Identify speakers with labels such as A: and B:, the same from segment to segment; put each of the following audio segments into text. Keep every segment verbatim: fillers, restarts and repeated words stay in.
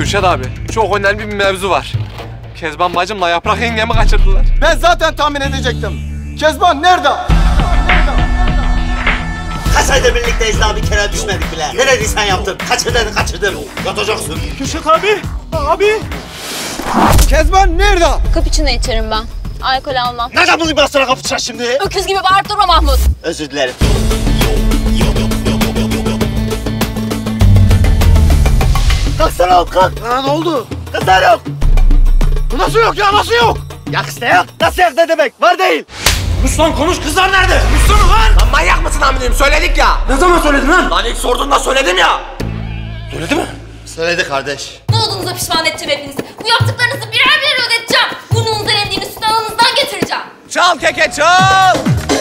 A: Kürşat abi, çok önemli bir mevzu var. Kezban bacımla Yaprak yengemi kaçırdılar.
B: Ben zaten tahmin edecektim. Kezban nerede?
C: Kaç aydır birlikteyiz daha bir kere düşmedik bile. Ne dediysen yaptın. Kaçır dedin kaçırdın. Yatacaksın.
B: Kürşat abi, abi. Kezban nerede?
D: Kapı içinde içerim ben. Alkol almam.
C: Nereden bulayım ben sana kapatacağım şimdi?
D: Öküz gibi bağırıp durma Mahmut.
C: Özür dilerim. Kalksana oğlum kalk.
B: Ha, ne oldu?
C: Kızlar yok.
B: Bu nasıl yok ya, nasıl yok?
C: Yak işte yok. Nasıl yok ne demek? Var değil.
B: Konuş lan konuş, kızlar nerede?
A: Konuşsana lan! Lan manyak mısın amirim? Söyledik ya!
B: Ne zaman söyledin lan?
A: Lan ilk sorduğunda söyledim ya!
B: Söyledi mi?
C: Söyledi kardeş.
D: Ne olduğunuza pişman edeceğim hepinizi. Bu yaptıklarınızı birer birer ödeteceğim. Burnunuzdan emdiğini sütü ağınızdan getireceğim.
A: Çal keke çal!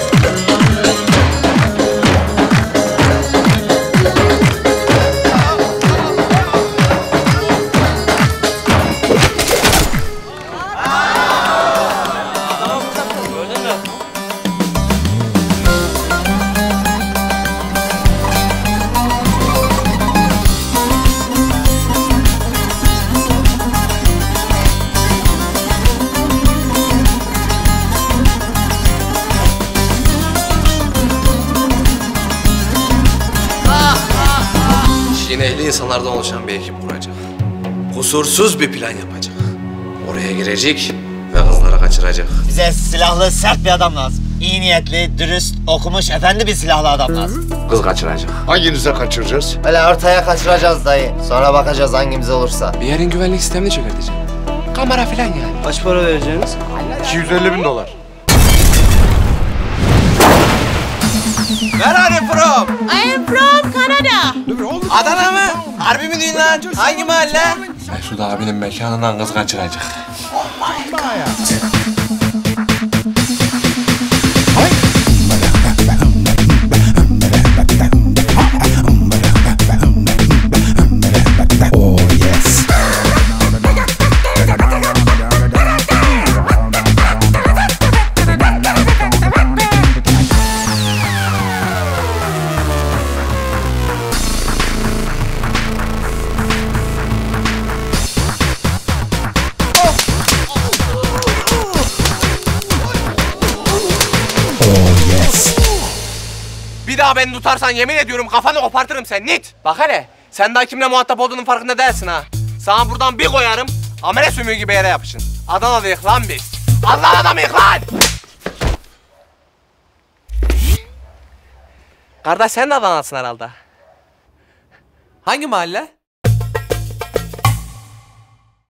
A: İşin ehli insanlardan oluşan bir ekip kuracak. Kusursuz bir plan yapacak. Oraya girecek ve kızları kaçıracak.
C: Bize silahlı sert bir adam lazım. İyi niyetli, dürüst, okumuş, efendi bir silahlı adam lazım.
A: Kız kaçıracak.
E: Hanginize kaçıracağız?
F: Öyle ortaya kaçıracağız dayı. Sonra bakacağız hangimiz olursa.
A: Bir yerin güvenlik sistemini çökerteceğim. Kamera falan yani.
F: Kaç para vereceğiniz?
E: iki yüz elli bin dolar.
A: Where are you from?
D: I am from Canada.
A: Adana mı? Harbi mi diyorsun lan? Hangi mahalle? Mesut abinin mekanından kız kaçıracak. Bir daha beni tutarsan yemin ediyorum kafanı kopartırım sen nit. Bak hele sen daha kimle muhatap olduğunun farkında değilsin ha. Sana buradan bir koyarım amele sümüğü gibi yere yapışın. Adana'dayız lan biz. Allah'ın adamıyız lan. Kardeş sen de Adana'sın herhalde. Hangi mahalle?